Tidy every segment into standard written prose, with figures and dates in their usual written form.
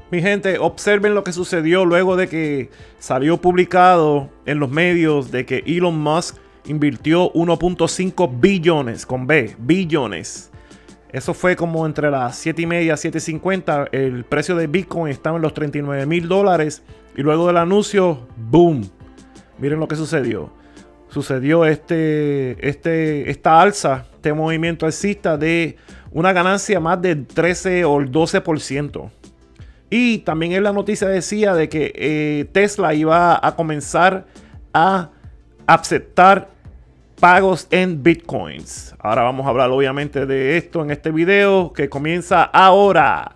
Mi gente, observen lo que sucedió luego de que salió publicado en los medios de que Elon Musk invirtió 1.5 billones, con B, billones. Eso fue como entre las 7:30 y 7:50. El precio de Bitcoin estaba en los $39,000. Y luego del anuncio, boom. Miren lo que sucedió. Sucedió esta alza, este movimiento alcista de una ganancia más del 13 o el 12%. Y también en la noticia decía de que Tesla iba a comenzar a aceptar pagos en bitcoins. Ahora vamos a hablar obviamente de esto en este video que comienza ahora.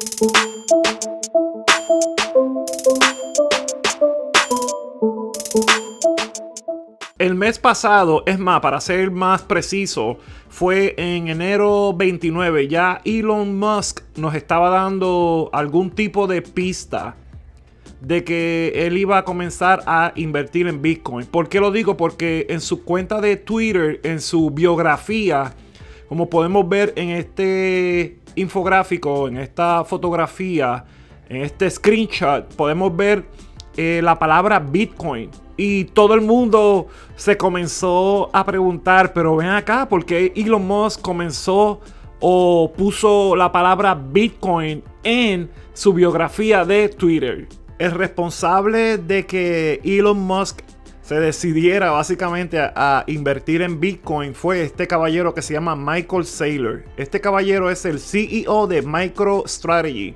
El mes pasado, es más, para ser más preciso, fue en enero 29. Ya Elon Musk nos estaba dando algún tipo de pista de que él iba a comenzar a invertir en Bitcoin. ¿Por qué lo digo? Porque en su cuenta de Twitter, en su biografía, como podemos ver en este infográfico, en esta fotografía, en este screenshot, podemos ver la palabra Bitcoin. Y todo el mundo se comenzó a preguntar, pero ven acá, ¿por qué Elon Musk comenzó o puso la palabra Bitcoin en su biografía de Twitter? El responsable de que Elon Musk se decidiera básicamente a invertir en Bitcoin fue este caballero que se llama Michael Saylor. Este caballero es el CEO de MicroStrategy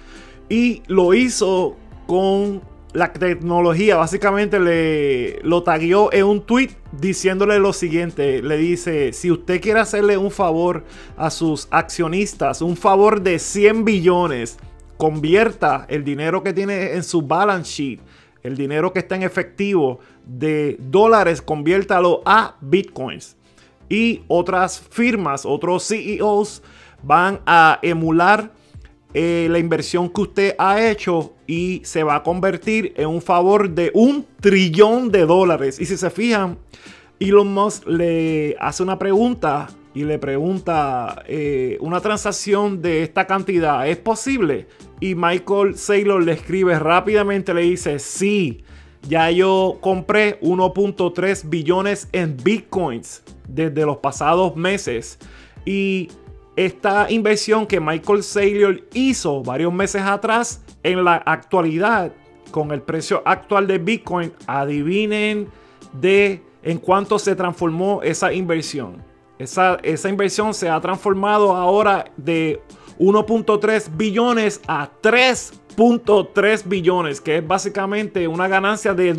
y lo hizo con la tecnología. Básicamente lo tagueó en un tweet diciéndole lo siguiente. Le dice: si usted quiere hacerle un favor a sus accionistas, un favor de 100 billones, convierta el dinero que tiene en su balance sheet, el dinero que está en efectivo de dólares, conviértalo a bitcoins. Y otras firmas, otros CEOs van a emular la inversión que usted ha hecho y se va a convertir en un favor de $1 trillón. Y si se fijan, Elon Musk le hace una pregunta y le pregunta: una transacción de esta cantidad ¿es posible? Y Michael Saylor le escribe rápidamente, le dice: sí, ya yo compré 1.3 billones en bitcoins desde los pasados meses. Y esta inversión que Michael Saylor hizo varios meses atrás, en la actualidad, con el precio actual de Bitcoin, adivinen en cuánto se transformó esa inversión. Esa inversión se ha transformado ahora de 1.3 billones a 3.3 billones, que es básicamente una ganancia de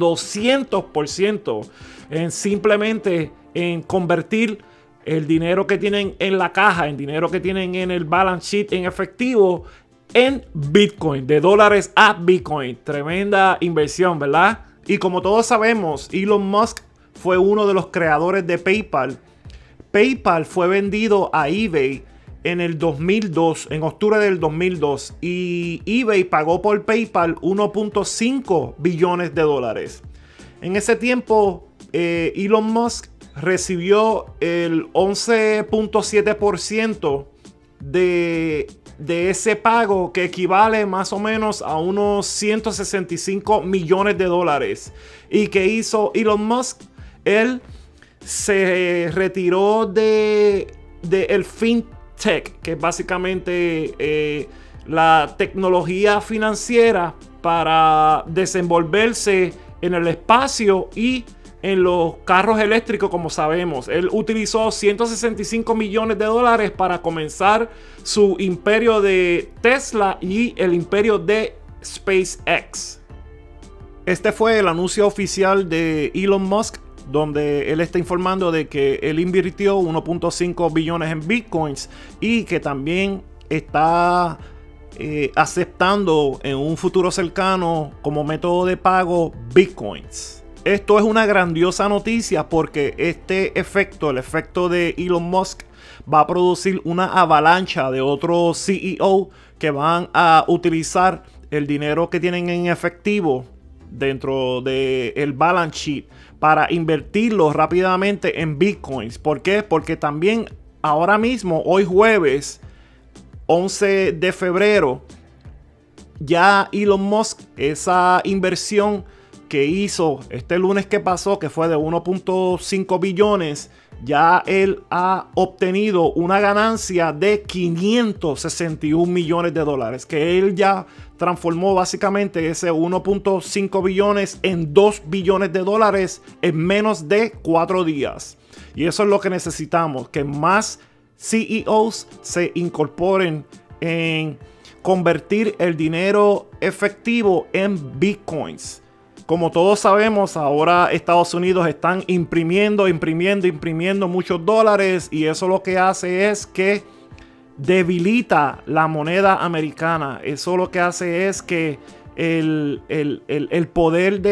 200% simplemente en convertir el dinero que tienen en la caja, el dinero que tienen en el balance sheet en efectivo, en Bitcoin, de dólares a Bitcoin. Tremenda inversión, ¿verdad? Y como todos sabemos, Elon Musk fue uno de los creadores de PayPal. PayPal fue vendido a eBay en el 2002, en octubre del 2002. Y eBay pagó por PayPal 1.5 billones de dólares. En ese tiempo, Elon Musk recibió el 11.7% de ese pago, que equivale más o menos a unos 165 millones de dólares. ¿Y qué hizo Elon Musk? Él se retiró de el fintech, que es básicamente la tecnología financiera para desenvolverse en el espacio y en los carros eléctricos, como sabemos. Él utilizó 165 millones de dólares para comenzar su imperio de Tesla y el imperio de SpaceX. Este fue el anuncio oficial de Elon Musk, donde él está informando de que él invirtió 1.5 billones en bitcoins y que también está aceptando en un futuro cercano como método de pago bitcoins. Esto es una grandiosa noticia porque este efecto, el efecto de Elon Musk, va a producir una avalancha de otros CEO que van a utilizar el dinero que tienen en efectivo dentro del balance sheet para invertirlo rápidamente en bitcoins. ¿Por qué? Porque también ahora mismo, hoy jueves 11 de febrero, ya Elon Musk, esa inversión que hizo este lunes que pasó, que fue de 1.5 billones, ya él ha obtenido una ganancia de 561 millones de dólares, que él ya transformó básicamente ese 1.5 billones en 2 billones de dólares en menos de 4 días. Y eso es lo que necesitamos, que más CEOs se incorporen en convertir el dinero efectivo en bitcoins. Como todos sabemos, ahora Estados Unidos están imprimiendo muchos dólares, y eso lo que hace es que debilita la moneda americana. Eso lo que hace es que el poder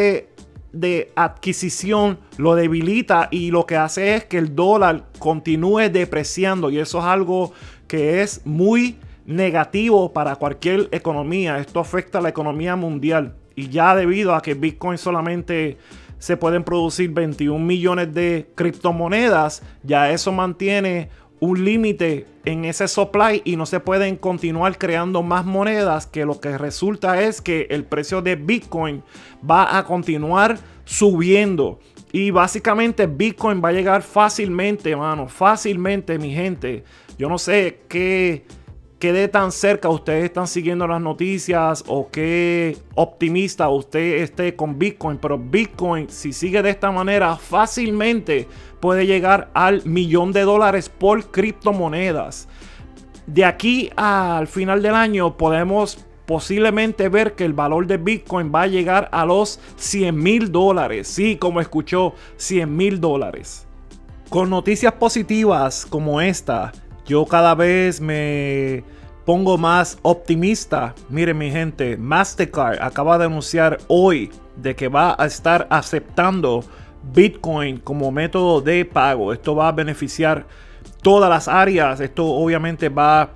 de adquisición lo debilita, y lo que hace es que el dólar continúe depreciando, y eso es algo que es muy negativo para cualquier economía. Esto afecta a la economía mundial, y ya debido a que Bitcoin solamente se pueden producir 21 millones de criptomonedas, ya eso mantiene un límite en ese supply y no se pueden continuar creando más monedas, que lo que resulta es que el precio de Bitcoin va a continuar subiendo. Y básicamente Bitcoin va a llegar fácilmente, mano, fácilmente, mi gente. Yo no sé qué de tan cerca ustedes están siguiendo las noticias o qué optimista usted esté con Bitcoin, pero Bitcoin, si sigue de esta manera, fácilmente puede llegar al $1.000.000 por criptomonedas. De aquí al final del año podemos posiblemente ver que el valor de Bitcoin va a llegar a los $100.000. Sí, como escuchó, $100.000. Con noticias positivas como esta, yo cada vez me pongo más optimista. Miren, mi gente, Mastercard acaba de anunciar hoy de que va a estar aceptando Bitcoin como método de pago. Esto va a beneficiar todas las áreas. Esto obviamente va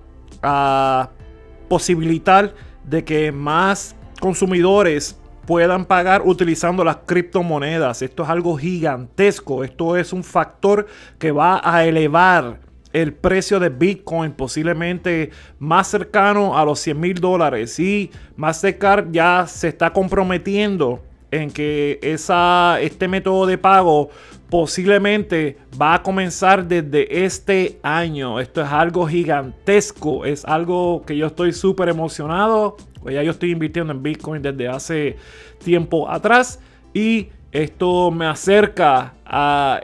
a posibilitar de que más consumidores puedan pagar utilizando las criptomonedas. Esto es algo gigantesco. Esto es un factor que va a elevar el precio de Bitcoin posiblemente más cercano a los $100.000. Y Mastercard ya se está comprometiendo en que este método de pago posiblemente va a comenzar desde este año. Esto es algo gigantesco. Es algo que yo estoy súper emocionado. Pues ya yo estoy invirtiendo en Bitcoin desde hace tiempo atrás, y esto me acerca a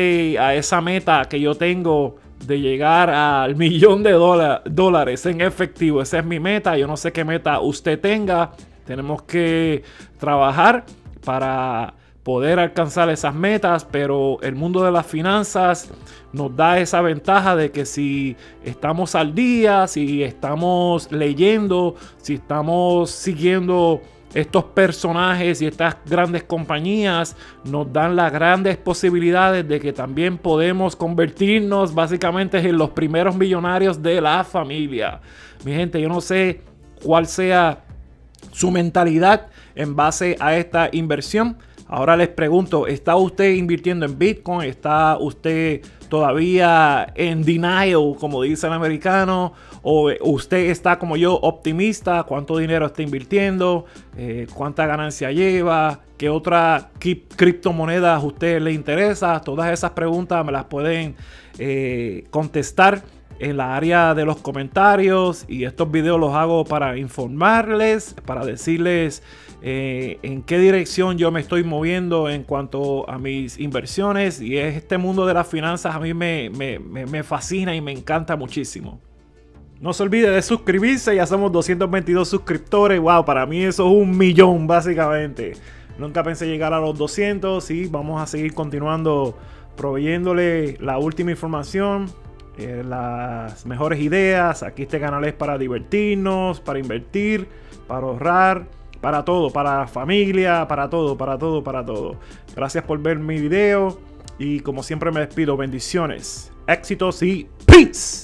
esa meta que yo tengo de llegar al $1.000.000 en efectivo. Esa es mi meta. Yo no sé qué meta usted tenga. Tenemos que trabajar para poder alcanzar esas metas, pero el mundo de las finanzas nos da esa ventaja de que si estamos al día, si estamos leyendo, si estamos siguiendo estos personajes y estas grandes compañías, nos dan las grandes posibilidades de que también podemos convertirnos básicamente en los primeros millonarios de la familia. Mi gente, yo no sé cuál sea su mentalidad en base a esta inversión. Ahora les pregunto, ¿está usted invirtiendo en Bitcoin? ¿Está usted todavía en denial, como dice el americano? ¿O usted está como yo, optimista? ¿Cuánto dinero está invirtiendo? ¿Cuánta ganancia lleva? ¿Qué otra criptomoneda a usted le interesa? Todas esas preguntas me las pueden contestar en la área de los comentarios, y estos videos los hago para informarles, para decirles en qué dirección yo me estoy moviendo en cuanto a mis inversiones. Y este mundo de las finanzas a mí me fascina y me encanta muchísimo. No se olvide de suscribirse, ya somos 222 suscriptores. Wow, para mí eso es 1.000.000 básicamente. Nunca pensé llegar a los 200 y vamos a seguir continuando proveyéndole la última información, las mejores ideas. Aquí este canal es para divertirnos, para invertir, para ahorrar, para todo, para la familia, para todo. Gracias por ver mi video y como siempre me despido. Bendiciones, éxitos y peace.